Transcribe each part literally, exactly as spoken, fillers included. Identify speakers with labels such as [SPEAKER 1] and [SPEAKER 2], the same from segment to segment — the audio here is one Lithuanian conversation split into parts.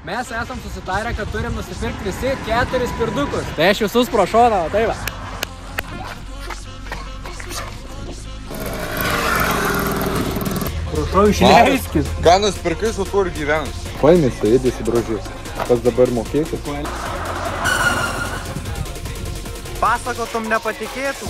[SPEAKER 1] mes esam susitarę, kad turim nusipirkti visi keturis pirdukus. Tai aš visus pro šoną, tai va. Prašau, išleiskis.
[SPEAKER 2] Ką nusipirkai, su tuo ir gyvenus?
[SPEAKER 3] Paimės, įdėsi brožius. Kas dabar mokėkis?
[SPEAKER 4] Pasakotum nepatikėtų.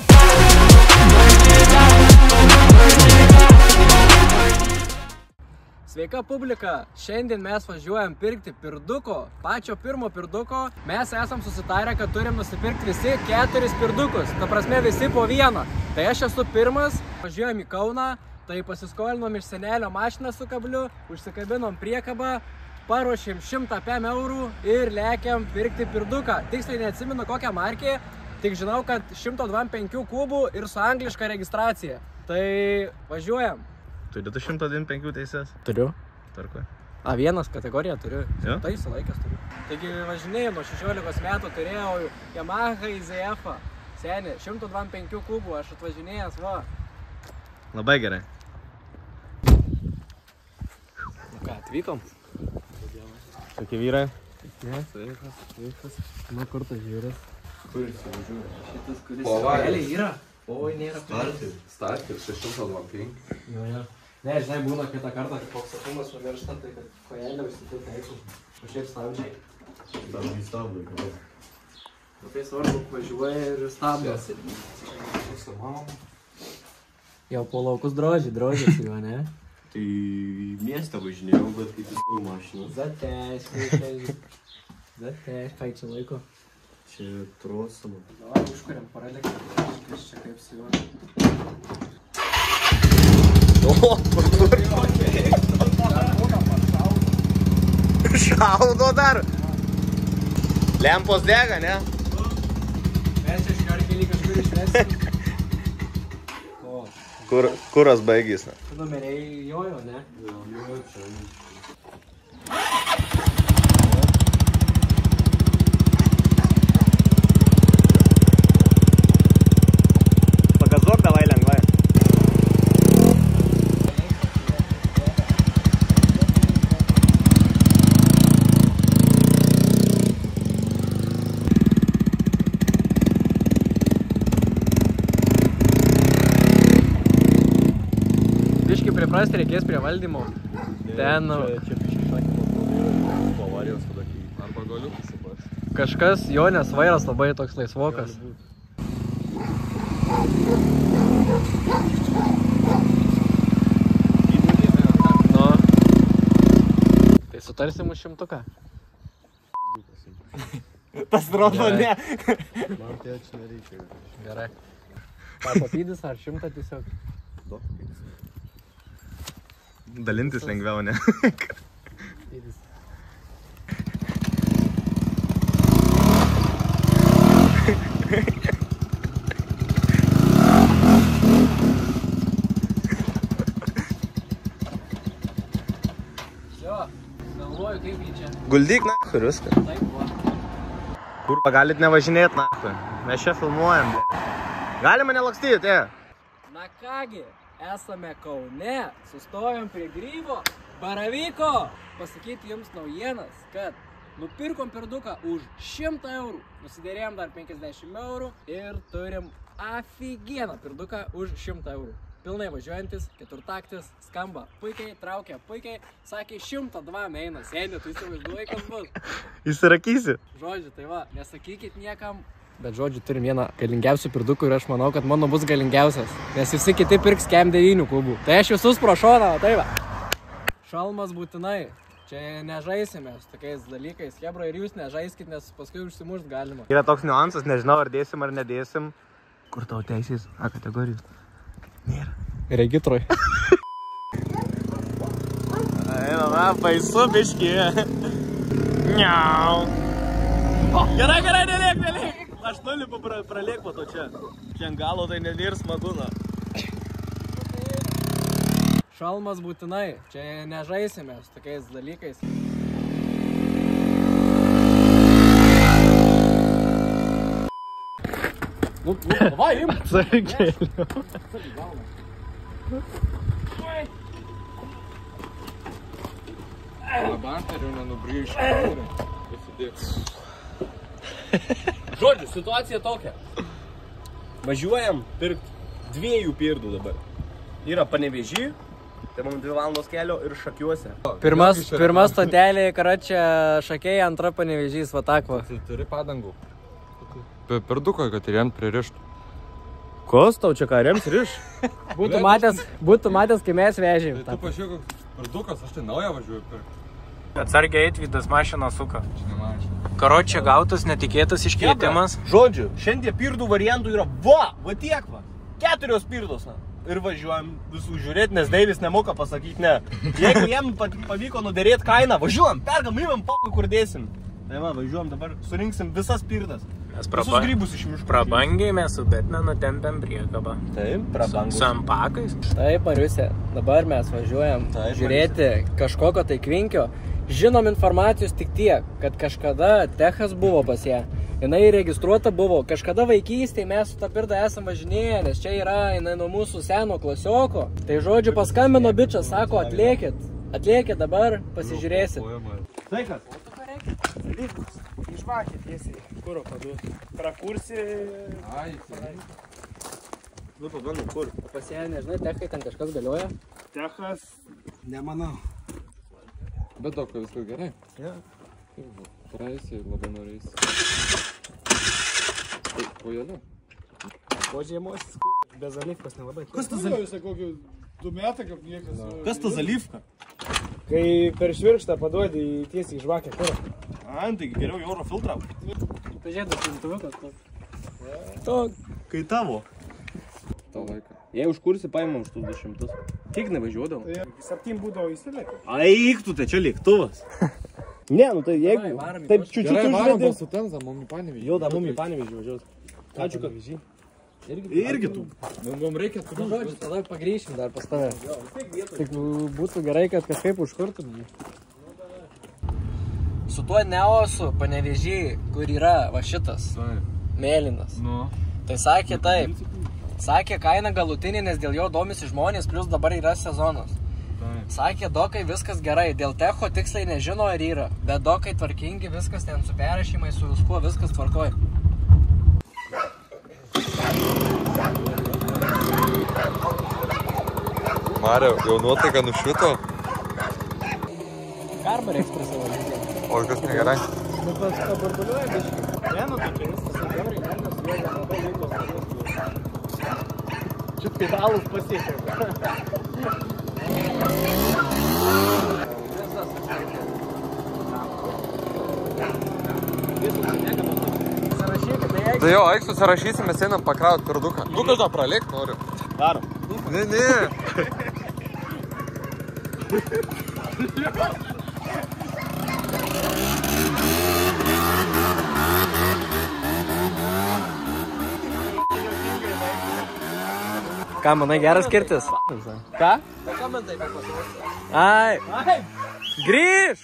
[SPEAKER 1] Sveika publika, šiandien mes važiuojam pirkti pirduko, pačio pirmo pirduko. Mes esam susitarę, kad turim nusipirkti visi keturis pirdukus, ta prasme visi po vieną. Tai aš esu pirmas, važiuojam į Kauną, tai pasiskolinom iš senelio mašiną su kabliu, užsikabinom priekabą, paruošėm šimtą pem eurų ir lekiam pirkti pirduką. Tiksliai neatsimenu kokią markę, tik žinau, kad šimto dvidešimt penkių kubų ir su angliška registracija. Tai važiuojam.
[SPEAKER 4] Turi tu šimto dvidešimt penkių teisės?
[SPEAKER 1] Turiu.
[SPEAKER 4] Tarkoj.
[SPEAKER 1] A vienas kategoriją turiu.
[SPEAKER 4] Jo?
[SPEAKER 1] Tai sulaikęs turiu. Taigi važinėjau nuo šešiolikos metų, turėjau Yamaha I Z F-ą. Senį, šimto dvidešimt penkių kubų, aš atvažinėjęs, va.
[SPEAKER 4] Labai gerai.
[SPEAKER 1] Nu ką, atvykom?
[SPEAKER 4] Tokie vyrai?
[SPEAKER 1] Ne, sveikas, sveikas. Nu, kur tas žiūrės?
[SPEAKER 2] Kur jis važiuoja?
[SPEAKER 1] Šitas, kuris realiai yra. Oi, nėra.
[SPEAKER 2] Starter. Starter, šešimto dvidešimt penki.
[SPEAKER 1] Jo, jo. Ne, žinai, būna kitą kartą, kad koks atumas numiršta, tai kad kojelė užsitilta eitų. O šiaip stabdžiai.
[SPEAKER 2] Stabdžiai stabdai, kada.
[SPEAKER 1] Labai svarbu, važiuoja ir stabdas.
[SPEAKER 2] Su mama.
[SPEAKER 1] Jau po laukus drožį, drožį su juo, ne?
[SPEAKER 5] Tai miestą važinėjau, bet kaip įsau mašinas.
[SPEAKER 1] Zateškai, zateškai, ką čia laiko?
[SPEAKER 5] Čia trosama.
[SPEAKER 1] Davai, užkuriam paralėkį, kas čia kaip su juo.
[SPEAKER 4] O, kur? Šaudo dar. Lempos dega, ne?
[SPEAKER 1] Mes čia škarkelį kažkur išvesim. O,
[SPEAKER 4] Kur, kuras baigys?
[SPEAKER 1] tu numeriai jojo, ne?
[SPEAKER 5] Jo, jo, čia.
[SPEAKER 4] Pagazuok davai lengvai.
[SPEAKER 1] Biškai priprasti reikės prie valdymo. Ten
[SPEAKER 5] Čia biškai šakymas buvo po avarijos tada, kai arba galiukas įpas.
[SPEAKER 1] kažkas, Jonės vairas labai toks laisvokas. Nu. Tai sutarsim už šimtuką.
[SPEAKER 4] Pasirodo, ne.
[SPEAKER 5] Man tai čia nereikia.
[SPEAKER 1] Gerai. Ką papydys ar šimtą tiesiog?
[SPEAKER 4] Dalintis lengviau, ne?
[SPEAKER 1] Pydys. Jo, galvoju kaip jį čia.
[SPEAKER 4] Guldyk, na, ir viską.
[SPEAKER 1] Taip, va.
[SPEAKER 4] Kurva, galit nevažinėt, na. Mes čia filmuojam, ble. Galima nelakstyti, e.
[SPEAKER 1] Na kągi, esame Kaune, sustojom prie Grybo, baravyko. Pasakyti jums naujienas, kad nupirkom pirduką už šimtą eurų, nusidėrėjom dar penkiasdešimt eurų ir turim afigieną pirduką už šimtą eurų. Pilnai važiuojantis, keturtaktis, skamba puikiai, traukia puikiai, sakė šimtą dvam eina, sėdė, tu įsivaizduoji, kas bus.
[SPEAKER 4] Įsirakysi.
[SPEAKER 1] Žodžiu, tai va, nesakykit niekam. Bet žodžiu, turim vieną galingiausių pirdukų ir aš manau, kad mano bus galingiausias, nes visi kiti pirks kem devynių kubų. Tai aš visus pro šoną, tai va. Šalmas būtinai. Čia nežaisime su tokiais dalykais. Hebra, ir jūs nežaiskit, nes paskui užsimušt galima.
[SPEAKER 4] Yra toks niuansas, nežinau, ar dėsim ar nedėsim. Kur tau teisės? A kategorijos? Nėra.
[SPEAKER 1] Regitroj.
[SPEAKER 4] Eina, na, baisu biški. Niau. Gerai, gerai, nelėk, nelėk. Aš nulipu pra, pralėk po to čia. Čia ant galo tai nenėr smagu, na.
[SPEAKER 1] Šalmas būtinai. Čia nežaisime su tokiais dalykais. Nu, nu, davai, im.
[SPEAKER 4] Atsargiai.
[SPEAKER 3] Labanterių nenubrėžti. Pasidėk.
[SPEAKER 4] Žodžiu, situacija tokia. Važiuojam pirkt dviejų pirdų dabar. Yra Panevėžy, tai mums dvi valandos kelio ir Šakiuose.
[SPEAKER 1] Pirmas, pirma stotelė, karočią Šakiai, antra Panevėžys, va takva.
[SPEAKER 3] Tu turi padangų. Pirduko, kad ir jam pririštų.
[SPEAKER 4] Kos tau čia ką rems riš?
[SPEAKER 1] Būtų matęs, būtų matęs, kai mes vežėm.
[SPEAKER 3] Tu pažiūrėk, koks pirdukas, aš tai naują važiuoju pirkti.
[SPEAKER 1] Atsargiai Eitvydas mašiną suka.
[SPEAKER 3] Aš nemačiau.
[SPEAKER 1] Karočią gautas netikėtas iškvietimas.
[SPEAKER 4] Žodžiu, šiandien pirdų variantų yra va, va tiek va. Keturios pirdos, na. Ir važiuojam visų žiūrėti, nes Deivis nemoka pasakyti ne. Jeigu jiem pavyko nuderėti kainą, važiuojam, pergam, įmam, pakui, kur dėsim. Tai va, važiuojam dabar, surinksim visas pirdas.
[SPEAKER 1] Mes
[SPEAKER 4] Visus grybus iš miškų.
[SPEAKER 1] prabangiai mes su Betmenu tempėm priekabą.
[SPEAKER 4] Taip, prabangus.
[SPEAKER 1] Su ampakais. Taip, Mariusė, dabar mes važiuojam
[SPEAKER 4] Taip,
[SPEAKER 1] žiūrėti kažkokio tai kvinkio. Žinom informacijos tik tiek, kad kažkada Techas buvo pas ją. Jinai registruota buvo. Kažkada vaikystėje mes su tą pirdą esam važinėję, nes čia yra jinai nuo mūsų seno klasioko. Tai žodžiu paskambino bičas, sako, atlėkit. Atlėkit dabar, pasižiūrėsit.
[SPEAKER 4] Tai kas?
[SPEAKER 6] Išvakė tiesiai, kuro paduoti. Prakursi...
[SPEAKER 3] Ai,
[SPEAKER 4] Nu, pabandom, kur?
[SPEAKER 1] Pas ją, nežinai, Techai ten kažkas galioja.
[SPEAKER 6] Techas, nemanau.
[SPEAKER 3] bet daug, viskas gerai.
[SPEAKER 4] Ja.
[SPEAKER 3] Praeisi, labai norėsi. Tai, kojeliu.
[SPEAKER 6] Po žiemos, be zalivkos nelabai.
[SPEAKER 4] Kas tas zalivka?
[SPEAKER 6] Visą kokių du metai, kaip niekas.
[SPEAKER 4] Kas tas zalivka?
[SPEAKER 6] Kai per švirkštą paduodi tiesiai į žvakę kurą.
[SPEAKER 4] A, tai geriau į oro filtrą.
[SPEAKER 1] Pažiūrėtas imtuviukas.
[SPEAKER 4] To, kai tavo.
[SPEAKER 3] Tą laiką.
[SPEAKER 4] Jei užkursi, paimam už tus du šimtus. Kiek nevažiuodavom?
[SPEAKER 6] Tai septym būdavo įsilėkė.
[SPEAKER 4] Ai, eiktų, tai čia lėktuvas. Ne, nu tai jeigu... Taip, čiūčiu
[SPEAKER 3] Gerai, varom
[SPEAKER 4] užvedėm.
[SPEAKER 3] gal su tenza, mum į Panevėžį.
[SPEAKER 4] Jau, da, mum į Panevėžį važiuos. Ačiū, kad... Irgi tu.
[SPEAKER 3] Mum reikia tų
[SPEAKER 1] Nu, žodžiu, tada pagrįšim dar pas tave. Tik būtų gerai, kad kažkaip užkurtum jį. Su tuo Neosu Panevėžį, kur yra va šitas, mėlynas.
[SPEAKER 3] Nu.
[SPEAKER 1] Tai sakė taip. Sakė kaina galutinė, nes dėl jo domisi žmonės, plus dabar yra sezonas. Sakė, dokai viskas gerai, dėl Techo tiksliai nežino ar yra, bet dokai tvarkingi, viskas ten su perrašymai, su viskuo, viskas tvarkoj.
[SPEAKER 3] Mario, jau nuotaika nušvito?
[SPEAKER 1] Karbarį ekspresą važiuoja.
[SPEAKER 3] O kas negerai?
[SPEAKER 1] Nu, pas pabarbuliuoja biškai.
[SPEAKER 6] Ne, nu tai čia viskas gerai, ne, nes jie labai liko žmonės.
[SPEAKER 1] Čiut pedalus pasiekė.
[SPEAKER 3] Tai jo, eik susirašysim, mes einam pakraut pirduką. Tu kažką pralėk noriu.
[SPEAKER 4] Darom.
[SPEAKER 3] Ne, ne.
[SPEAKER 1] Ką, manai, geras kirtis? Ką? Ai. Grįžk!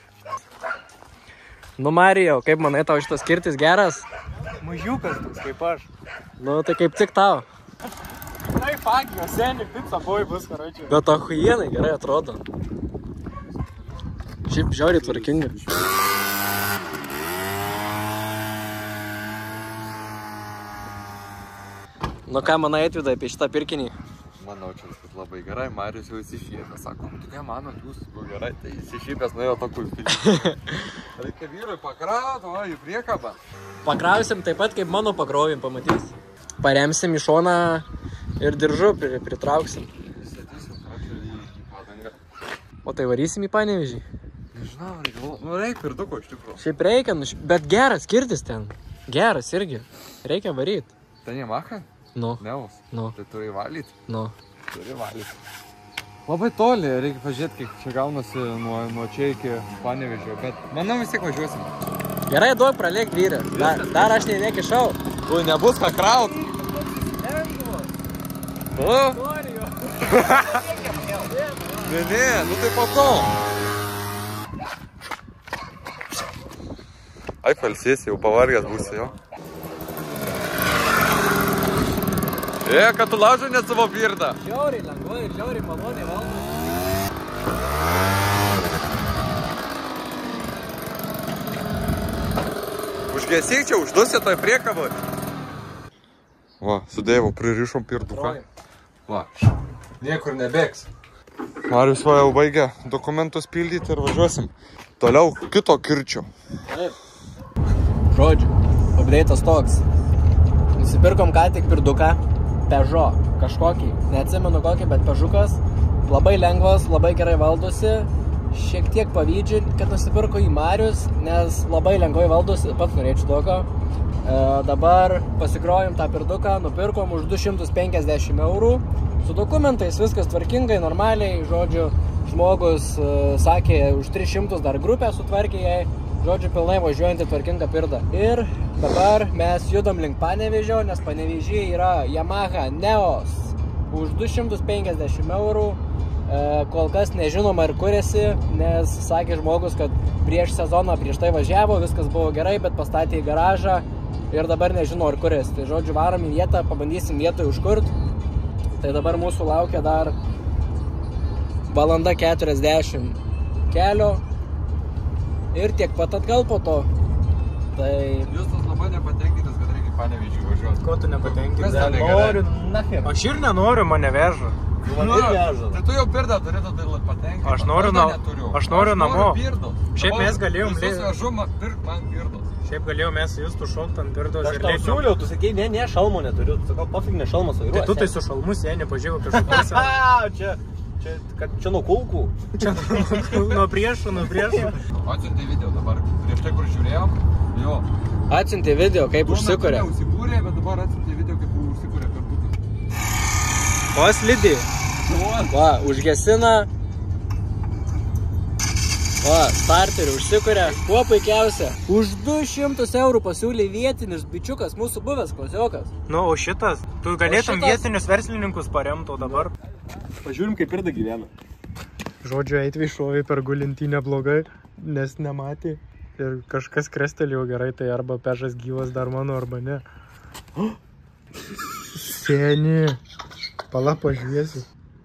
[SPEAKER 1] Nu, Marijau, kaip manai, tau šitas kirtis geras?
[SPEAKER 6] Mažiukas toks kaip aš.
[SPEAKER 1] Nu, tai kaip tik tau.
[SPEAKER 6] Tai fagio, seni, pizza boj bus, karočiui.
[SPEAKER 1] Bet achujienai gerai atrodo. Šiaip žiauriai tvarkinga. Nu ką manai, Eitvydai, apie šitą pirkinį?
[SPEAKER 3] Manau, čia viskas labai gerai. Marius jau įsišypęs. Sako, tu ką manot, jūs buvo gerai, tai įsišypęs nuėjo to kulpilį. Reikia vyrui pakraut, o į priekabą.
[SPEAKER 1] Pakrausim taip pat, kaip mano pakrovim, pamatys. Paremsim į šoną ir diržu pri- pritrauksim.
[SPEAKER 3] Įstatysim, ačiū į padangą.
[SPEAKER 1] O tai varysim į Panevėžį.
[SPEAKER 3] Nežinau, reikia, nu reikia pirduko iš tikrųjų.
[SPEAKER 1] Šiaip reikia, nu, ši- bet geras kirtis ten. Geras irgi. Reikia varyt.
[SPEAKER 3] Tai nemacha?
[SPEAKER 1] Nu,
[SPEAKER 3] Neus.
[SPEAKER 1] nu,
[SPEAKER 3] Tai turi valyti.
[SPEAKER 1] nu.
[SPEAKER 3] Turi valyti. Labai toli, reikia pažiūrėti, kiek čia gaunasi nuo, nuo čia iki Panevėžio, bet manau vis tiek važiuosim.
[SPEAKER 1] Gerai, duok pralėk vyrę. Dar, dar aš nei nekišau.
[SPEAKER 3] Tu nebus ką kraut. Nu? Ne, ne, nu tai po to. Ai, palsėsi, jau pavargęs būsi, jo. E, kad tu laužai net savo birdą.
[SPEAKER 1] Žiauriai lengvai, žiauriai maloniai valdo.
[SPEAKER 3] Užgesyk čia, uždusi toj priekaboj. Va, su Deivu pririšom pirduką.
[SPEAKER 2] Va, niekur nebėgs.
[SPEAKER 3] Marius va jau baigė dokumentus pildyti ir važiuosim. Toliau kito kirčio.
[SPEAKER 1] Žodžiu, update'as toks. Nusipirkom ką tik pirduką. Peugeot kažkokį. Neatsimenu kokį, bet Peugeotas. Labai lengvas, labai gerai valdosi. Šiek tiek pavydžiu, kad nusipirko į Marius, nes labai lengvai valdosi. Pats norėčiau tokio. E, dabar pasikrojom tą pirduką, nupirkom už du šimtus penkiasdešimt eurų. Su dokumentais viskas tvarkingai, normaliai. Žodžiu, žmogus e, sakė, už tris šimtus dar grupę sutvarkė jai. Žodžiu, pilnai važiuojantį tvarkingą pirdą. Ir dabar mes judam link Panevėžio, nes Panevėžyje yra Yamaha Neos už du šimtus penkiasdešimt eurų. E, kol kas nežinoma ir kuriasi, nes sakė žmogus, kad prieš sezoną prieš tai važiavo, viskas buvo gerai, bet pastatė į garažą ir dabar nežino ar kuriasi. Tai žodžiu, varom į vietą, pabandysim vietoj užkurt. Tai dabar mūsų laukia dar valanda keturiasdešimt kelio. Ir tiek pat atgal po to. Tai...
[SPEAKER 3] Justas labai nepatenkintas, kad reikia į Panevėžį važiuoti.
[SPEAKER 6] Ko tu nepatenkinti?
[SPEAKER 3] Kas gali gerai?
[SPEAKER 4] Nachir.
[SPEAKER 6] Aš ir nenoriu, mane veža.
[SPEAKER 3] Nu, tai tu jau pirdą turėtų tai patenkinti.
[SPEAKER 6] Aš noriu, na, aš noriu namo. Šiaip mes galėjom...
[SPEAKER 3] Visus vežumą, pirk man pirdos.
[SPEAKER 6] Šiaip galėjom mes justų šokti ant pirdos
[SPEAKER 4] Aš
[SPEAKER 6] ir
[SPEAKER 4] tau
[SPEAKER 6] lėkti.
[SPEAKER 4] siūliau, tu sakei, ne, ne, šalmo neturiu. Tu sakau, pafig, ne šalmas vairuosi.
[SPEAKER 6] Tai tu tai su šalmu sėni, pažiūrėjau kažkokiuose.
[SPEAKER 4] Čia, čia, kad čia nuo kulkų.
[SPEAKER 6] Čia nuo priešų, nuo priešų.
[SPEAKER 3] Atsiuntė video dabar. Prieš tai, kur žiūrėjom, jo.
[SPEAKER 1] atsiuntė video, kaip užsikūrė.
[SPEAKER 3] Užsikūrė, bet dabar atsiuntė video, kaip užsikūrė pirdukas.
[SPEAKER 6] O slidį.
[SPEAKER 1] Va, užgesina. Va, starterį užsikūrė. Kuo puikiausia. Už du šimtus eurų pasiūlė vietinis bičiukas, mūsų buvęs klasiokas.
[SPEAKER 6] Nu, o šitas, tu galėtum
[SPEAKER 1] šitas-
[SPEAKER 6] vietinius verslininkus paremto dabar.
[SPEAKER 4] Pažiūrim, kaip pirda gyvena.
[SPEAKER 6] Žodžiu, Eitvi šovė per gulintį neblogai, nes nematė. Ir kažkas krestelėjo gerai, tai arba pežas gyvas dar mano, arba ne. Seni. Pala pažiūrėsiu.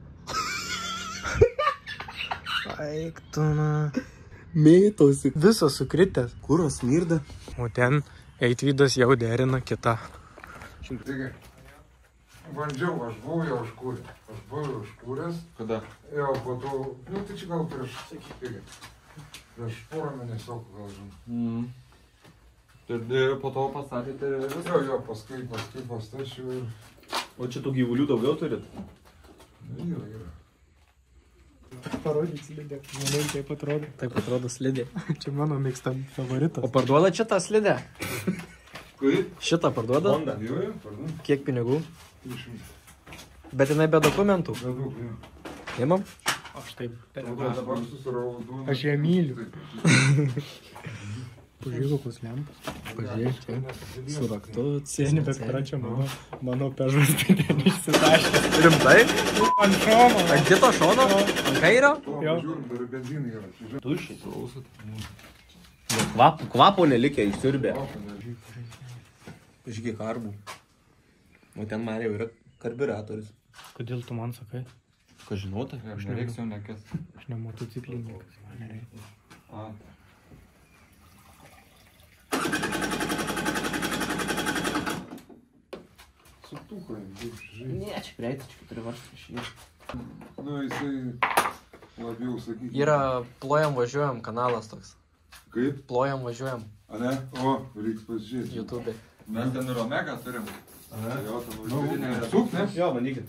[SPEAKER 6] Aik tu, na.
[SPEAKER 4] Mėtosi.
[SPEAKER 6] Visas sukritęs.
[SPEAKER 4] Kuras smirda.
[SPEAKER 6] O ten Eitvydas jau derina kitą.
[SPEAKER 2] Taigi, bandžiau, aš buvau jau užkūręs. Aš buvau užkūręs.
[SPEAKER 3] Kada?
[SPEAKER 2] Jau po to, nu tai čia gal prieš, sakykime, prieš porą mėnesių gal žinau.
[SPEAKER 3] Mm. Ir po to pastatėte ir viską.
[SPEAKER 2] Jo, jo, paskui, paskui pastačiau ir...
[SPEAKER 4] O čia tų gyvulių daugiau turit?
[SPEAKER 2] Nu, yra, yra.
[SPEAKER 6] Parodyk slidę. Manau, taip atrodo.
[SPEAKER 1] Taip atrodo slidė.
[SPEAKER 6] Čia mano mėgstam favoritas.
[SPEAKER 1] O parduoda šitą slidę?
[SPEAKER 2] Kuri?
[SPEAKER 1] Šitą parduoda?
[SPEAKER 4] Honda.
[SPEAKER 2] Jo, jo, pardon.
[SPEAKER 1] Kiek pinigų?
[SPEAKER 2] trys šimtai.
[SPEAKER 1] Bet jinai be dokumentų.
[SPEAKER 2] Bedaug, jo.
[SPEAKER 1] Imam?
[SPEAKER 6] Aš taip.
[SPEAKER 2] O tai dabar susirau du...
[SPEAKER 6] Aš ją myliu.
[SPEAKER 2] Taip.
[SPEAKER 6] Pažiūrėjau, kokios lempas.
[SPEAKER 1] Pažiūrėk, čia. Su raktu.
[SPEAKER 6] Sėni, bet pradžia mano, mano pežas tai ten išsitašė.
[SPEAKER 1] Rimtai?
[SPEAKER 6] Ant šono.
[SPEAKER 1] Ant kito šono? Ant kairio?
[SPEAKER 2] O,
[SPEAKER 6] Jo.
[SPEAKER 2] žiūrim, dar benzinai yra. Čia žiūrim.
[SPEAKER 4] Tuščiai. Kvap, kvapo nelikė, išsiurbė. Pažiūrėk karbų. O ten man jau yra karburatorius.
[SPEAKER 6] Kodėl tu man sakai?
[SPEAKER 4] Ką žinota?
[SPEAKER 3] Aš nereiks jau nekės.
[SPEAKER 6] Aš ne motociklininkas. Man nereikia.
[SPEAKER 3] A.
[SPEAKER 2] Sutuko, žiūrėjau.
[SPEAKER 4] Ne, čia prieiti, čia turi varžą išėjti.
[SPEAKER 2] Nu, jisai labiau, sakykime.
[SPEAKER 1] Yra plojam važiuojam kanalas toks.
[SPEAKER 2] Kaip?
[SPEAKER 1] Plojam važiuojam
[SPEAKER 2] A ne? O, reiks pasižiūrėti.
[SPEAKER 1] YouTube.
[SPEAKER 3] Mes ten ir Omega turim.
[SPEAKER 2] Ne?
[SPEAKER 3] Jo, ten
[SPEAKER 2] Nu,
[SPEAKER 3] užvirinė.
[SPEAKER 2] suk, ne?
[SPEAKER 4] Jo, bandykit.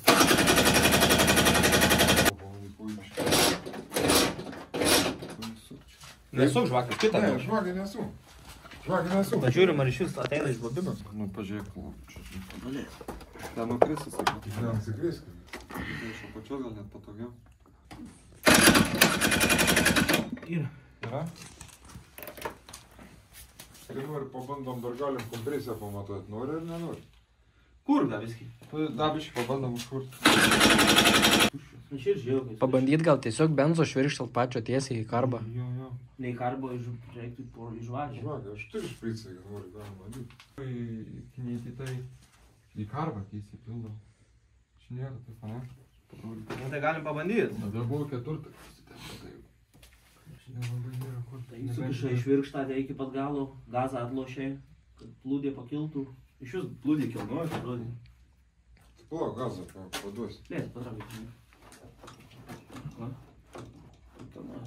[SPEAKER 4] Nesuk žvakį, kitą.
[SPEAKER 2] Ne, žvakį nesu. Žvakį nesu.
[SPEAKER 4] Pažiūrim, ar iš vis ateina iš bobino.
[SPEAKER 3] Nu, pažiūrėk, o, čia žinai. Ten nukris jisai.
[SPEAKER 2] Ne, atsikrisk.
[SPEAKER 3] Iš apačios gal net patogiau.
[SPEAKER 4] Yra.
[SPEAKER 2] Yra? Tai nori, pabandom, dar galim kompresiją pamatuoti. Nori ar nenori?
[SPEAKER 4] Kur da viskį?
[SPEAKER 3] Dabiškai pabandom užkurti.
[SPEAKER 4] Aš ir žiūrėjau.
[SPEAKER 1] Pabandyt gal tiesiog benzo švirkštelt pačio tiesiai į karbą.
[SPEAKER 3] Jo, jo.
[SPEAKER 4] Nei karbo reiktų į žvakę.
[SPEAKER 2] Žvakį, aš turiu špricą, jeigu nori, galim bandyti.
[SPEAKER 3] Knyti tai į karbą keisi pildo. Čia nėra taip, ne?
[SPEAKER 4] Nu tai galim pabandyti.
[SPEAKER 2] Tada buvo keturtas.
[SPEAKER 3] Nelabai nėra kur.
[SPEAKER 4] Tai sukiša iš virkštą, tai iki pat galo, gazą atlošiai. kad plūdė pakiltų. Iš jūs plūdė kilnoja, kad plūdė.
[SPEAKER 2] Pala, gazą paduosi.
[SPEAKER 4] Lės, patraukit. Va. Tenai.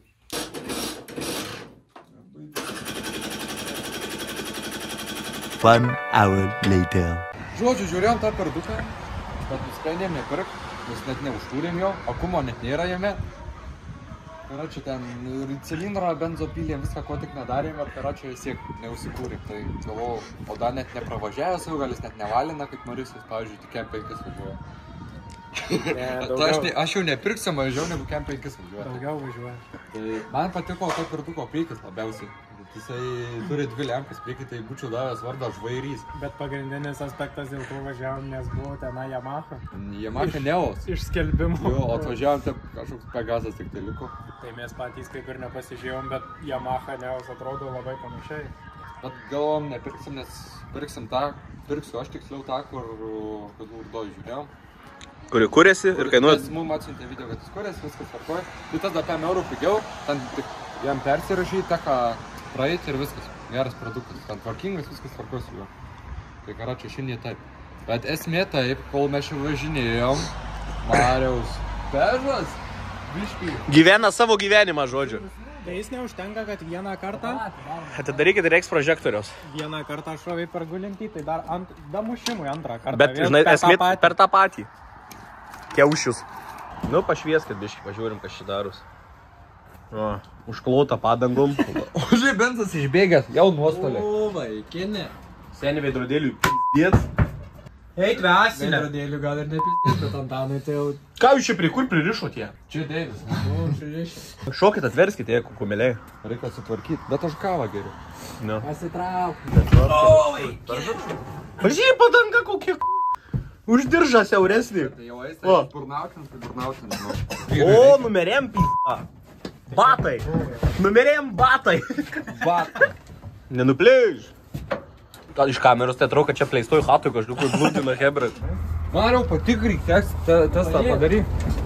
[SPEAKER 7] One hour later.
[SPEAKER 3] Žodžiu, žiūrėjom tą perduką, bet nusprendėm nepirk, nes net neužtūrėm jo, akumo net nėra jame. Yra čia ten ir cilindrą, benzopylėm, viską ko tik nedarėm, bet yra čia vis tiek neusikūrėm. Tai galvojau, o dar net nepravažiavęs jau, gal jis net nevalina, kaip Marisas, pavyzdžiui, tik kem penkis važiuoja.
[SPEAKER 6] Ne,
[SPEAKER 3] Tai aš, ne, aš jau nepirksiu mažiau negu kem penkis važiuoja.
[SPEAKER 6] Daugiau važiuoja.
[SPEAKER 3] Tai man patiko to perduko priekis labiausiai. Jisai turi dvi lempas priekį, tai būčiau davęs vardą Žvairys.
[SPEAKER 6] Bet pagrindinis aspektas, dėl ko važiavom, nes buvo tenai Yamaha.
[SPEAKER 3] Yamaha Neos.
[SPEAKER 6] Iš skelbimo.
[SPEAKER 3] Jo, atvažiavom, taip kažkoks Pegasas tik tai liko.
[SPEAKER 6] Tai mes patys kaip ir nepasižiūrėjom, bet Yamaha Neos atrodo labai panašiai.
[SPEAKER 3] Bet galvom, nepirksim, nes pirksim tą, pirksiu aš tiksliau tą, kur, kur Lurdoj žiūrėjom.
[SPEAKER 4] Kuri kuriasi ir kainuoja.
[SPEAKER 3] Nes mums atsiuntė video, kad jis kuriasi, viskas tvarkoja. Tai tada pem eurų pigiau, ten tik jam persirašyti, teka praeiti ir viskas. Geras produktas, ten tvarkingas, viskas tvarkoja su juo. Tai kara čia šiandien taip. Bet esmė taip, kol mes čia važinėjom, Mariaus Pežas, biškai.
[SPEAKER 4] Gyvena savo gyvenimą, žodžiu.
[SPEAKER 6] Tai jis neužtenka, kad vieną kartą,
[SPEAKER 4] Atidarykit reiks prožektoriaus.
[SPEAKER 6] vieną kartą šoviai per gulintį, tai dar ant, damušimui antrą kartą.
[SPEAKER 4] Bet,
[SPEAKER 6] Vėl
[SPEAKER 4] žinai,
[SPEAKER 6] per tą
[SPEAKER 4] esmė
[SPEAKER 6] patį.
[SPEAKER 4] per tą patį. Kiaušius. Nu, pašvieskit, biškai, pažiūrim, kas čia daros. O, užklota padangom.
[SPEAKER 3] O žai benzas išbėgęs, jau nuostolė.
[SPEAKER 1] O, vaikinė.
[SPEAKER 4] Seni veidrodėliui p***dėt.
[SPEAKER 1] Eit, vesinė. Veidrodėlių gal ir nepizdėt, bet Antanui tai jau...
[SPEAKER 4] Ką jūs čia prie kur pririšot jie?
[SPEAKER 3] Čia Deivis.
[SPEAKER 1] O, pririšė.
[SPEAKER 4] Šokit, atverskite, jeigu kumeliai.
[SPEAKER 3] Reikia sutvarkyti, bet aš kavą geriu.
[SPEAKER 4] Nu.
[SPEAKER 1] Pasitrauk.
[SPEAKER 4] Pažiūrėjai padanga kokie k***. Uždiržą siauresnį.
[SPEAKER 3] Tai jau eis,
[SPEAKER 4] O.
[SPEAKER 3] tai burnautin, tai burnautin.
[SPEAKER 4] O, numerėm p***a. Batai. Numerėm batai.
[SPEAKER 3] Batai.
[SPEAKER 4] Nenupleiž. Gal iš kameros tai atrodo, kad čia pleistoj hatui kažkaip blūdina hebra.
[SPEAKER 3] Mariau, patikrik, teks, te, testą padaryk.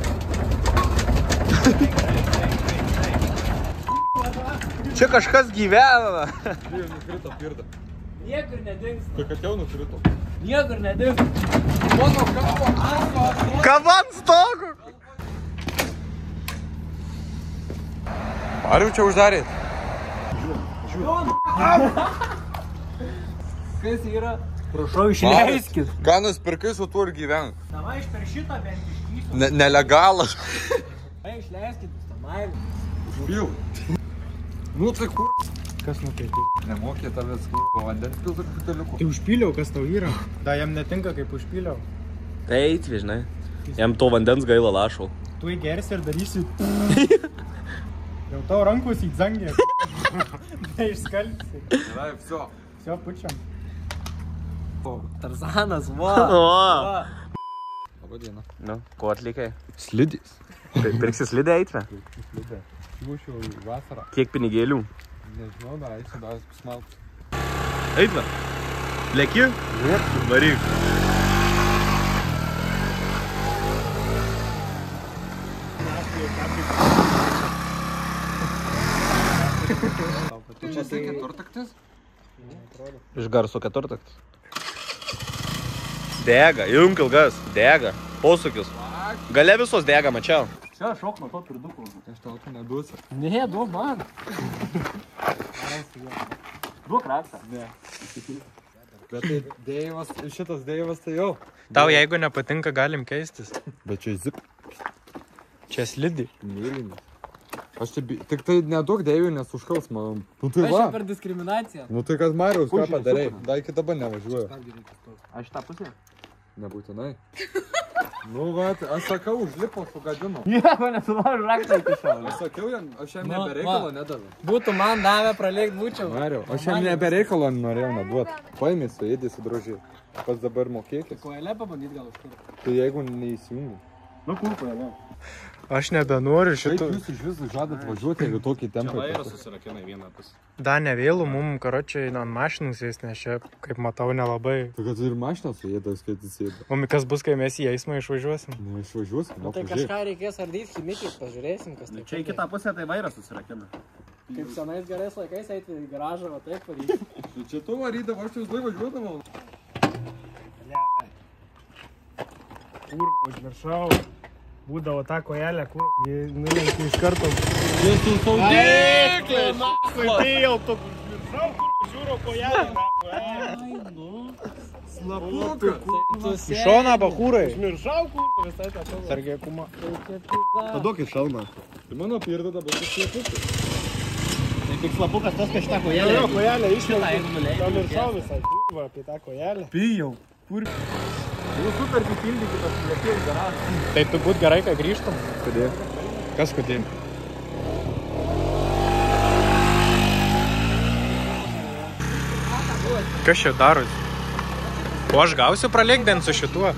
[SPEAKER 4] Čia kažkas gyvena.
[SPEAKER 3] Žiūrėjau, nukrito pirdą.
[SPEAKER 1] Niekur nedings.
[SPEAKER 3] Tai kad jau nukrito.
[SPEAKER 1] Niekur nedings.
[SPEAKER 3] Mano kavo, arba.
[SPEAKER 4] Kavan stogu.
[SPEAKER 3] Ar jau čia uždarėt?
[SPEAKER 1] Kas yra?
[SPEAKER 6] Prašau,
[SPEAKER 3] Išleiskit. Ką nusipirkai su tuo ir gyvenk.
[SPEAKER 6] Tama iš per šitą bent iškysiu.
[SPEAKER 3] Ne, nelegalas.
[SPEAKER 1] Tai išleiskit, Tamai.
[SPEAKER 3] Pil. Nu tai kur?
[SPEAKER 6] Kas nukreipė?
[SPEAKER 3] Nemokė tavęs kur vandens pil ir puteliukų.
[SPEAKER 6] Tai užpyliau, kas tau yra. Da, jam netinka, kaip užpyliau.
[SPEAKER 4] Eit, žinai. Jam to vandens gaila lašau.
[SPEAKER 6] Tu įgersi ir darysi. Jau tau rankos į dzangę. Neišskalbsi.
[SPEAKER 3] Gerai, viso.
[SPEAKER 6] Все, pučiam.
[SPEAKER 1] Tarzanas, va.
[SPEAKER 4] O.
[SPEAKER 3] Labą dieną.
[SPEAKER 4] Nu, ko atlikai?
[SPEAKER 3] Slidys.
[SPEAKER 4] Pirksi slidę eitve?
[SPEAKER 3] Slidė. Šiušiu vasarą.
[SPEAKER 4] Kiek pinigėlių?
[SPEAKER 3] Nežinau, dar eisiu dar smalti.
[SPEAKER 4] Eitve. Leki? Varyk.
[SPEAKER 3] Tu čia esi keturtaktis?
[SPEAKER 4] Iš garso keturtaktis. Dega, junk ilgas, dega, posūkis. Gale visos dega, mačiau.
[SPEAKER 1] Čia šok nuo to pirduko.
[SPEAKER 3] Aš tau tu neduosiu.
[SPEAKER 1] Ne, duok man. Duok raktą.
[SPEAKER 3] Ne. Bet tai dėjivas, šitas dėjivas tai jau.
[SPEAKER 6] Tau jeigu nepatinka, galim keistis.
[SPEAKER 3] Bet čia zip.
[SPEAKER 6] Čia slidi.
[SPEAKER 3] Mylinis. Aš čia, bi- tik tai neduok dėjivui, nes užkals man. Nu tai
[SPEAKER 1] Aš
[SPEAKER 3] va.
[SPEAKER 1] čia per diskriminaciją.
[SPEAKER 3] Nu tai kad Mariaus ką padarai. Dai iki dabar nevažiuoju.
[SPEAKER 1] Aš tą pusę?
[SPEAKER 3] Nebūtinai. Nu va, aš sakau, užlipo, sugadino.
[SPEAKER 1] Nieko nesulaužiu raktą iki šiol.
[SPEAKER 3] Aš sakiau, jam- aš jam
[SPEAKER 1] Nu,
[SPEAKER 3] nebereikalo
[SPEAKER 1] va.
[SPEAKER 3] nedaviau.
[SPEAKER 1] Būtų man davę praleikti, būčiau.
[SPEAKER 3] Mariau, aš jam nebereikalo norėjau neduot. Paimė su ėdį su drožiai. Pats dabar mokėkis.
[SPEAKER 1] Koelę pabandyt gal užkirti.
[SPEAKER 3] Tai jeigu neįsijungi.
[SPEAKER 1] Nu, kur koelę?
[SPEAKER 6] Aš nebenoriu
[SPEAKER 3] Kaip
[SPEAKER 6] šito.
[SPEAKER 3] jūs iš vis žadat važiuoti, jeigu tokį tempą?
[SPEAKER 4] susirakina į vieną pusę.
[SPEAKER 6] Da, ne vėlų, mum karočiai ant mašinų sės, nes čia, kaip matau, nelabai.
[SPEAKER 3] Tai kad ir mašiną suėdas, kai jis sėda.
[SPEAKER 6] O kas bus, kai mes į eismą išvažiuosim?
[SPEAKER 3] Ne, išvažiuosim.
[SPEAKER 1] Nu, tai kažką reikės ardyti chimikais, pažiūrėsim, kas tai.
[SPEAKER 4] Čia į kitą pusę tai vairas susirakina.
[SPEAKER 1] Kaip senais gerais laikais eiti į garažą, va taip varyti.
[SPEAKER 3] Tu čia tu varydavo, aš jūs laivą važiuodavau.
[SPEAKER 6] Kurva, užmiršau. Būdavo tą kojelę, kur nulenkį iš karto.
[SPEAKER 3] Jūsų saudėklės!
[SPEAKER 6] Kodėl tu užmiršau, kur žiūro kojelę, naku, e?
[SPEAKER 3] Slapuka!
[SPEAKER 6] Iš šoną, bachūrai. Užmiršau, kurva, visai tą tavo. Sargiai kuma.
[SPEAKER 4] Paduokit šalmą.
[SPEAKER 3] Tai mano pirda dabar bus slapukas.
[SPEAKER 4] Tai tik slapukas tas, kad šitą kojelę.
[SPEAKER 6] Jo, kojelę išlenkį. Pamiršau visai, kurva, apie tą kojelę.
[SPEAKER 3] Pijau. Kur?
[SPEAKER 4] Jūs super pripildykit tas lėkėjus garažą.
[SPEAKER 6] Tai tu būt gerai, kai grįžtum.
[SPEAKER 3] Kodėl?
[SPEAKER 6] Kas kodėl? Kas čia darosi? O aš gausiu pralėkdien su šituo?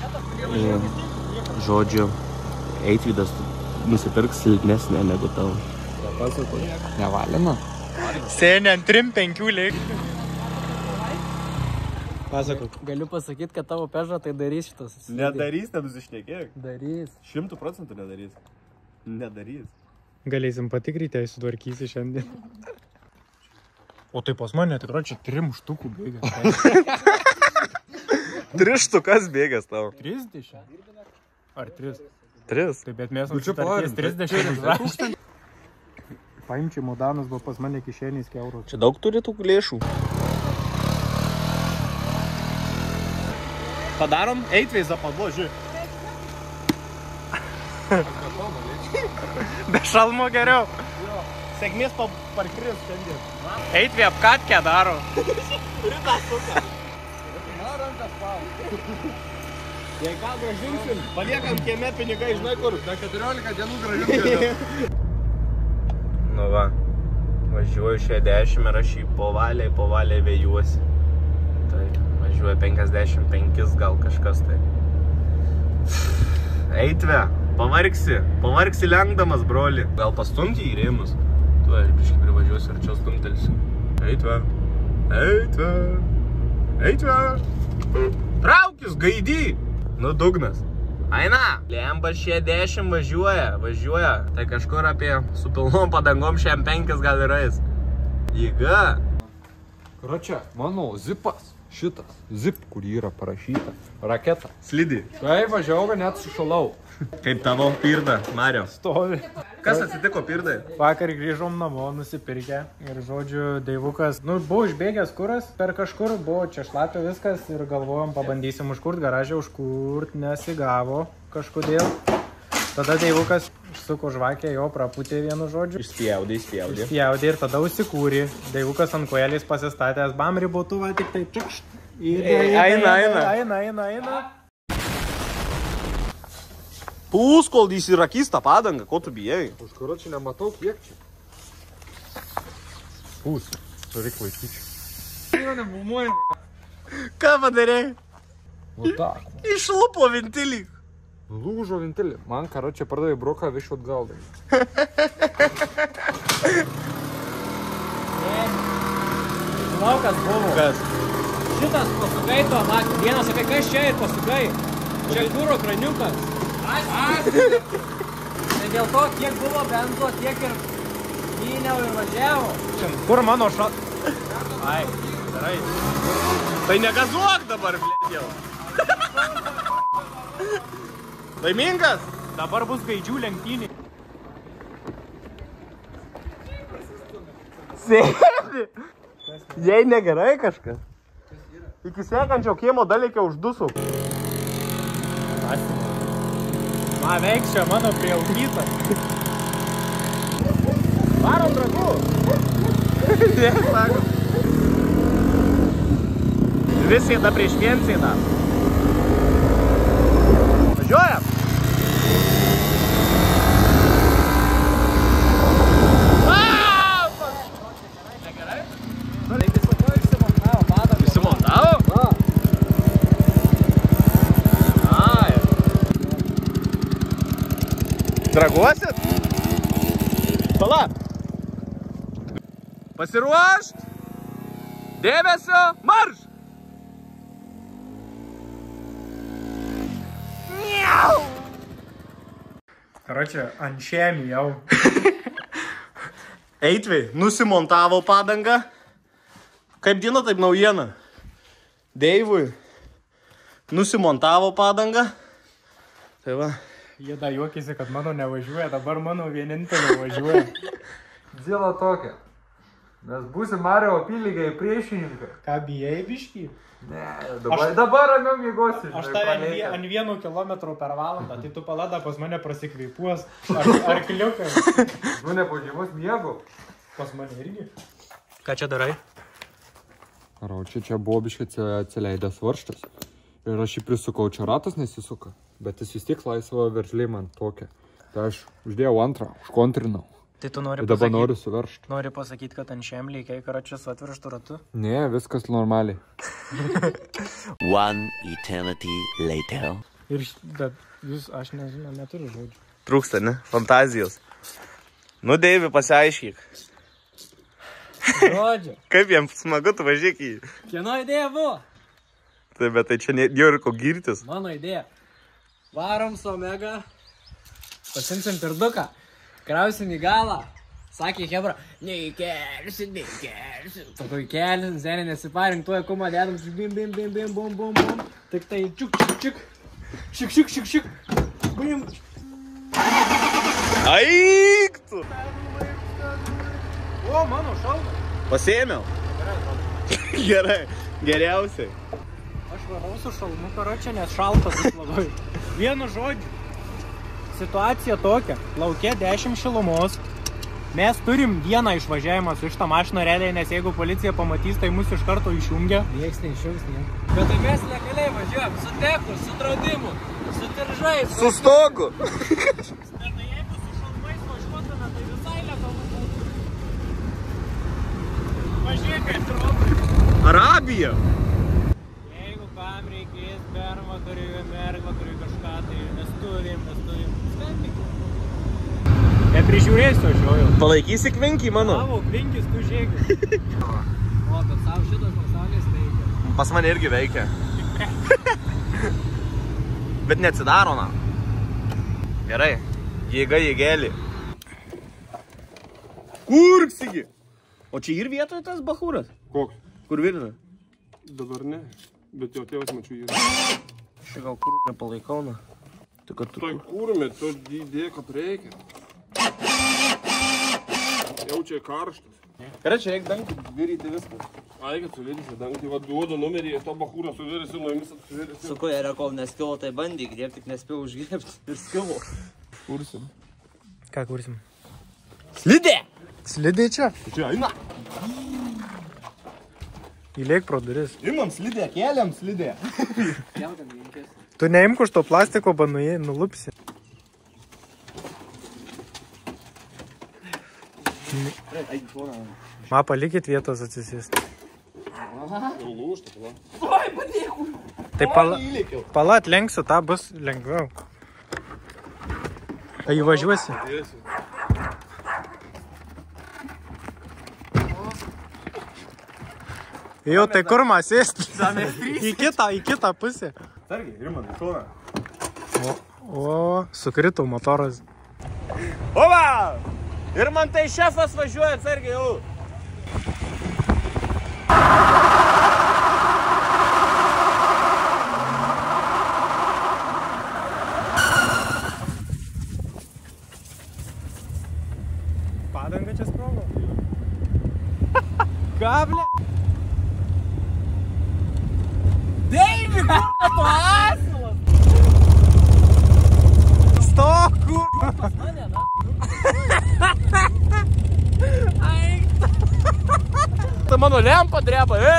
[SPEAKER 7] Žodžiu, Eitvydas nusipirks silpnesnę negu tavo.
[SPEAKER 3] Nevalina.
[SPEAKER 6] Sėnė ant trim penkių lėk. Pasakok.
[SPEAKER 1] Galiu pasakyti, kad tavo pežą tai darys šitas.
[SPEAKER 4] Nedarys, nenusišnekėk.
[SPEAKER 1] Darys.
[SPEAKER 4] Šimtų procentų nedarys. Nedarys.
[SPEAKER 6] Galėsim patikrinti, jei sutvarkysi šiandien. O tai pas mane tikrai čia trim štukų bėgas.
[SPEAKER 4] Tris štukas bėgas tau.
[SPEAKER 6] trisdešimt? Ar tris?
[SPEAKER 4] Tris.
[SPEAKER 6] Taip, bet mes
[SPEAKER 3] Nu, čia
[SPEAKER 6] nusitarties
[SPEAKER 3] pavarėm,
[SPEAKER 6] trisdešimt užrašę. Paimčiai modanas buvo pas mane kišeniais keurų.
[SPEAKER 4] Čia daug turi tų lėšų. Padarom Eitveizą padložiu.
[SPEAKER 6] Be šalmo geriau.
[SPEAKER 4] Sėkmės parkris šiandien.
[SPEAKER 6] Eitvė apkatkę daro.
[SPEAKER 4] Rita suka. Na, rankas pau. Jei ką gražinsim, paliekam kieme pinigai, žinai kur.
[SPEAKER 3] Da keturiolika dienų gražinsim.
[SPEAKER 4] Nu va, važiuoju šešiasdešimt ir aš jį po valiai, po valiai vėjuosi. Tai važiuoju penkiasdešimt penki gal kažkas tai. Eitve, pavargsi, pavargsi lenkdamas, broli. Gal pastumti į rėmus? Tu, aš biškai privažiuosiu ir čia stumtelsiu. Eitve, Eitve, Eitve. Traukis, gaidy. Nu, dugnas. Aina, lemba šešiasdešimt važiuoja, važiuoja. Tai kažkur apie su pilnom padangom šešiasdešimt penki gal yra jis. Jėga.
[SPEAKER 3] Račia, mano zipas, šitas, zip, kur yra parašyta, raketa.
[SPEAKER 4] Slidį.
[SPEAKER 3] Tai važiavau, net sušalau.
[SPEAKER 4] Kaip tavo pirda, Mario?
[SPEAKER 6] Stovi.
[SPEAKER 4] Kas atsitiko pirdai?
[SPEAKER 6] Vakar grįžom namo, nusipirkę. Ir žodžiu, Deivukas, nu, buvo išbėgęs kuras per kažkur, buvo čia šlapio viskas ir galvojom, pabandysim užkurt garažę, užkurt nesigavo kažkodėl. Tada Deivukas suko žvakę, jo praputė vienu žodžiu.
[SPEAKER 4] Išspjaudė, išspjaudė.
[SPEAKER 6] Išspjaudė ir tada užsikūrė. Deivukas ant kojelės pasistatęs, bam ribotuvą, tik tai čikšt.
[SPEAKER 4] Eina, eina.
[SPEAKER 6] Eina, eina, eina.
[SPEAKER 4] Pūs, kol įsirakys tą padangą, ko tu bijai?
[SPEAKER 3] Už kurio čia nematau, kiek čia.
[SPEAKER 6] Pūs, turi klaikyčių.
[SPEAKER 3] Jo nebumuoja.
[SPEAKER 4] Ką padarei?
[SPEAKER 3] Nu tak.
[SPEAKER 4] Išlupo ventilį.
[SPEAKER 3] Lūžo ventilį. Man karo čia pardavė broką višu atgal.
[SPEAKER 1] Žinau, kas buvo.
[SPEAKER 4] Kas?
[SPEAKER 1] Šitas pasukai to, mat, vienas sakai, kas čia ir pasukai. Čia kūro kraniukas. Tai dėl to, kiek buvo benzo, tiek ir myniau ir važiavo.
[SPEAKER 6] Kur mano šat?
[SPEAKER 4] Ai, gerai. Tai negazuok dabar, blėt jau. Laimingas?
[SPEAKER 6] Dabar bus gaidžių lenktynė.
[SPEAKER 4] Sėdi. Jei negerai kažkas. Iki sekančio kiemo dalėkio uždusuk.
[SPEAKER 6] Ma veik čia mano priaugytas.
[SPEAKER 4] Varom, dragu. Tiek, sako. Dvi sėda prieš vien sėda. Važiuojam.
[SPEAKER 1] Negerai? Tai visako išsimontavo padangą.
[SPEAKER 4] Išsimontavo?
[SPEAKER 1] Va.
[SPEAKER 4] Ai. Draguosit? Pala. Pasiruošt. Dėmesio, marš.
[SPEAKER 6] Karočią, ant šemį jau.
[SPEAKER 4] Eitviai, nusimontavo padangą. Kaip diena, taip naujiena. Deivui nusimontavo padangą. Tai va.
[SPEAKER 6] Jie da juokėsi, kad mano nevažiuoja, dabar mano vienintelė važiuoja.
[SPEAKER 3] Dėla tokia. Mes būsim Mario apylygiai priešininkai.
[SPEAKER 6] Ką bijai biškį?
[SPEAKER 3] Ne, dabar, aš, dabar ramiau mėgosi.
[SPEAKER 6] Aš tave ant, vie, ant vieno kilometro per valandą, tai tu palada pas mane prasikveipuos. Ar, arkliukai.
[SPEAKER 3] Nu, ne po žiemos miego.
[SPEAKER 6] Pas mane irgi. Ką čia darai?
[SPEAKER 3] Raučia, čia buvo biškai atsileidęs varžtas. Ir aš jį prisukau, čia ratas nesisuka. Bet jis vis tiek laisvo veržliai man tokia. Tai aš uždėjau antrą, užkontrinau.
[SPEAKER 6] Tai tu nori
[SPEAKER 3] ir dabar
[SPEAKER 6] pasakyti,
[SPEAKER 3] noriu suveržti.
[SPEAKER 6] Nori pasakyti, kad ant šiam lygiai karačias atvirštų ratu?
[SPEAKER 3] Ne, viskas normaliai.
[SPEAKER 8] One eternity later.
[SPEAKER 6] Ir bet jūs, aš nežinau, neturiu žodžių.
[SPEAKER 4] Trūksta, ne? Fantazijos. Nu, Deivi, pasiaiškyk.
[SPEAKER 1] Žodžiu.
[SPEAKER 4] Kaip jam smagu, tu važiuok į...
[SPEAKER 1] Kieno idėja buvo?
[SPEAKER 4] Tai bet tai čia jau ir ko girtis.
[SPEAKER 1] Mano idėja. Varom su Omega. Pasimsim pirduką. Krausim į galą. Sakė Hebra, neįkelsi, neįkelsi. Sako, įkelsim, zenė nesiparink, tuoj kumą dedam, bim, bim, bim, bim, bum, bum, bum. Tik tai čiuk, čiuk, čiuk. Šik, šik, šik, šik. Bim.
[SPEAKER 4] Aik tu!
[SPEAKER 6] O, mano šalmas.
[SPEAKER 4] Pasėmiau. Gerai, geriausiai.
[SPEAKER 6] Aš varau su šalmu, karočią, nes šaltas bus labai. Vienu žodžiu. Situacija tokia. Lauke dešimt šilumos. Mes turim vieną išvažiavimą su šitą mašiną realiai, nes jeigu policija pamatys, tai mus iš karto išjungia.
[SPEAKER 1] Nieks neišjungs, ne. Bet tai mes legaliai važiuojam. Su teku, su draudimu, su diržais.
[SPEAKER 4] Su stogu.
[SPEAKER 6] Bet tai jeigu su šalmais važiuotume, tai visai legalu būtų. Važiuok, kaip robai.
[SPEAKER 4] Arabija.
[SPEAKER 6] Jeigu kam reikės pervakariui, mervakariui kažką, tai mes turim, mes turim. Skambink. Neprižiūrėsiu aš jau jau.
[SPEAKER 4] Palaikysi kvinkį, mano?
[SPEAKER 6] Savo kvinkis, tu žiūrėk.
[SPEAKER 1] O, bet savo šitas pasaulis veikia.
[SPEAKER 4] Pas mane irgi veikia. Bet neatsidaro, na. Gerai. Jėga, jėgelį. Kurksigi. O čia ir vietoje tas bachūras?
[SPEAKER 5] Koks?
[SPEAKER 4] Kur virina?
[SPEAKER 5] Dabar ne, bet jo tėvas mačiau yra.
[SPEAKER 4] Čia gal kur nepalaikau, na. Tai kad tu...
[SPEAKER 5] Tai kūrime, tu idėja, kad reikia. Jau čia karštas.
[SPEAKER 4] Gerai, čia reikia dangti, viryti viską.
[SPEAKER 5] Ai, kad suvirisi dangti, va duodu numerį, to bachūrą suvirisi, nuo jumis suvirisi.
[SPEAKER 9] Su ko jie kol neskilo, tai bandyk, jie tik nespėjau užgriebti ir skilo.
[SPEAKER 5] Kursim.
[SPEAKER 6] Ką kursim?
[SPEAKER 4] Slidė!
[SPEAKER 6] Slidė čia?
[SPEAKER 5] Čia, eina.
[SPEAKER 6] Įlėk pro duris.
[SPEAKER 4] Imam slidė, keliam slidė.
[SPEAKER 6] Tu neimk už to plastiko, banujai, nulupsi. Ma, palikit vietos atsisėsti. Tai pala, pala atlenksiu, tą bus lengviau. Tai įvažiuosi. Jau, tai kur man sėsti? Į kitą, į kitą pusę.
[SPEAKER 4] Sargiai, Rimantai, šona.
[SPEAKER 6] O, o, sukrito motoras.
[SPEAKER 4] Ova! Ir man tai šefas važiuoja, atsargiai jau.
[SPEAKER 6] Padanga čia sprogo. Ką, ble?
[SPEAKER 1] Deivi, kur tu asilas?
[SPEAKER 6] Stok, kur?
[SPEAKER 1] Pas mane, na?
[SPEAKER 4] Tai mano lempa dreba, e?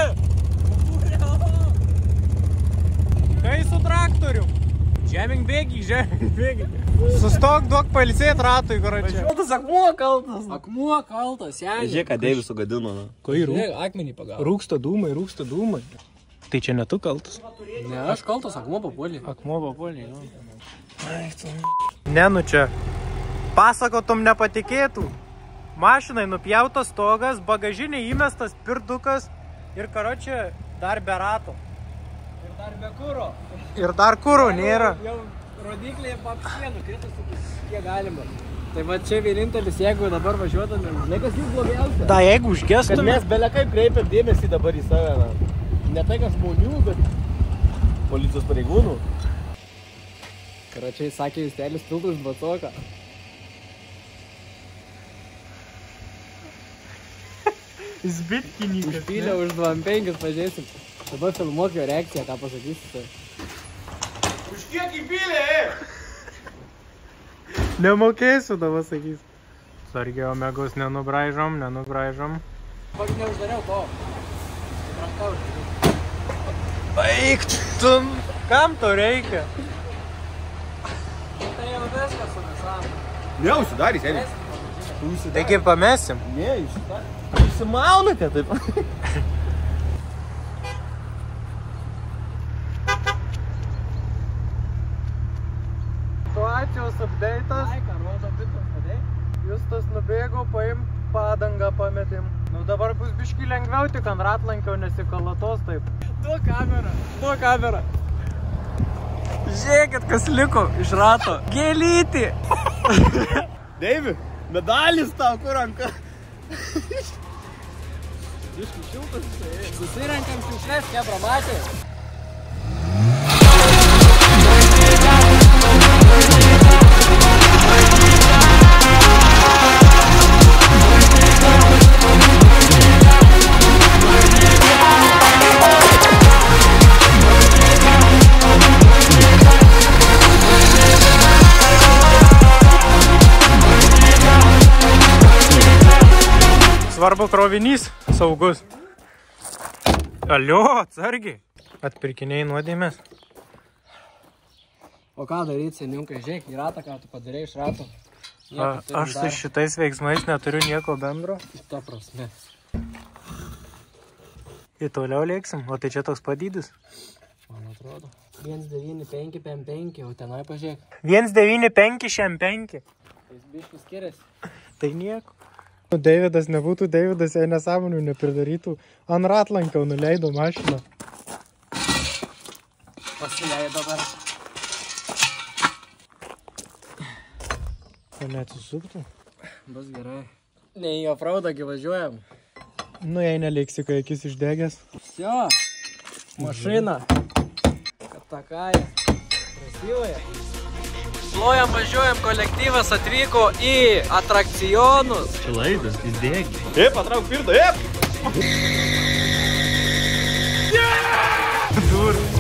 [SPEAKER 6] Kai su traktoriu. Žemink bėgi, žemink bėgi. Sustok, duok pailsėt ratui, karočią.
[SPEAKER 4] Tas akmuo kaltas.
[SPEAKER 1] Akmuo kaltas, jei.
[SPEAKER 4] Žiūrėk, ką Deivis sugadino.
[SPEAKER 6] Kai rūk,
[SPEAKER 1] Žiūrėk, akmenį pagavo.
[SPEAKER 6] rūksta dūmai, rūksta dūmai. Tai čia ne tu kaltas.
[SPEAKER 1] Ne, aš kaltas, akmuo papuolė.
[SPEAKER 6] Akmuo papuolė, jo. Ne, nu čia. Pasakotum nepatikėtų. Mašinai nupjautas stogas, bagažinė įmestas pirdukas ir karočią dar be rato.
[SPEAKER 1] Ir dar be kuro.
[SPEAKER 6] Ir dar kuro nėra.
[SPEAKER 1] Jau rodikliai papsienų kritusi, kiek galima. Tai va čia vienintelis, jeigu dabar važiuotumėm, žinai, kas jų blogiausia?
[SPEAKER 6] Da, jeigu
[SPEAKER 4] Kad
[SPEAKER 6] užgestumėm.
[SPEAKER 4] mes belekaip kreipiam dėmesį dabar į save. Na. Ne tai, kad žmonių, bet policijos pareigūnų.
[SPEAKER 1] Karačiai sakė, jūs telis piltų iš bacoką.
[SPEAKER 6] Zbitkininkas.
[SPEAKER 1] Užpylė už dvidešimt penkis, pažiūrėsim. Dabar filmuok jo reakciją, ką pasakysi.
[SPEAKER 4] Už kiek įpylė, e?
[SPEAKER 6] Nemokėsiu, dabar sakys. Sargiai omegos nenubraižom, nenubraižom.
[SPEAKER 1] Pak neuždariau to. Ranka uždariau.
[SPEAKER 6] Baigtum. Kam to reikia?
[SPEAKER 1] Tai jau viskas su visam.
[SPEAKER 4] Ne, užsidarys, ėmė.
[SPEAKER 6] Taigi pamesim.
[SPEAKER 4] Ne, užsidarys. Užsimaunate taip.
[SPEAKER 6] Situacijos update'as.
[SPEAKER 1] Ai, ką rodo bitas, padėjai?
[SPEAKER 6] Justas nubėgo, paim padangą pametėm. Nu dabar bus biški lengviau, tik ant ratlankio nesikalatos taip.
[SPEAKER 1] Duo kamerą, duo kamerą. Žiūrėkit, kas liko iš rato. Gėlytį.
[SPEAKER 4] Deivi, medalis tau, kur ranka.
[SPEAKER 1] Biški šiltas jisai. Susirenkam šiukšlės, kebra matė.
[SPEAKER 6] Svarbu krovinys saugus. Alio, atsargiai. Atpirkiniai nuodėmės.
[SPEAKER 1] O ką daryti, seniunkai? Žiūrėk, į ratą, ką tu padarėjai iš rato.
[SPEAKER 6] A, aš su šitais veiksmais neturiu nieko bendro.
[SPEAKER 1] Ta prasme.
[SPEAKER 6] Ir toliau lėksim, o tai čia toks padydis.
[SPEAKER 1] Man atrodo. vienas devyni penki penki penki, o tenai pažiūrėk.
[SPEAKER 6] vienas devyni penki šem penki.
[SPEAKER 1] Tai jis biškis skiriasi.
[SPEAKER 6] Tai nieko. Deividas nebūtų Deividas, jei nesąmonių nepridarytų. Ant ratlankio nuleido mašiną.
[SPEAKER 1] Pasileido dar.
[SPEAKER 6] O neatsisuktų?
[SPEAKER 1] Bus gerai. Ne į ofraudą važiuojam.
[SPEAKER 6] Nu, jei neliksi, kai akis išdegęs.
[SPEAKER 1] Всё. Mašina. Katakaja. Krasivoje. Plojam, važiuojam, kolektyvas atvyko į atrakcionus.
[SPEAKER 7] Čia laidas, jis dėgi.
[SPEAKER 4] Ep, atrauk pirdą, ep!
[SPEAKER 6] Dur.